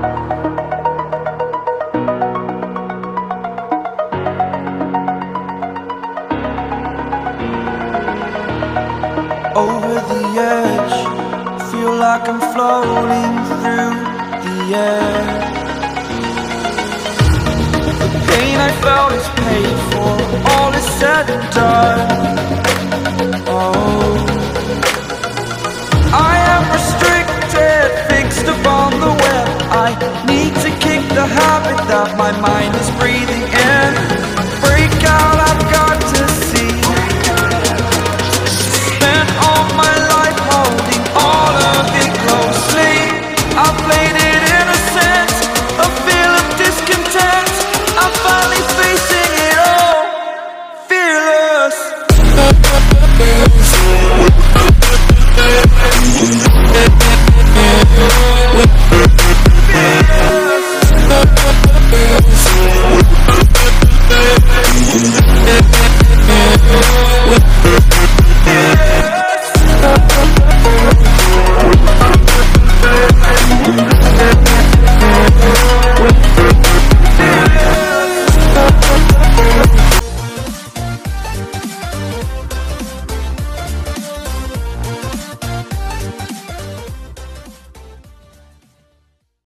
Over the edge, feel like I'm floating through the air. The pain I felt is paid for, all is said and done. Oh,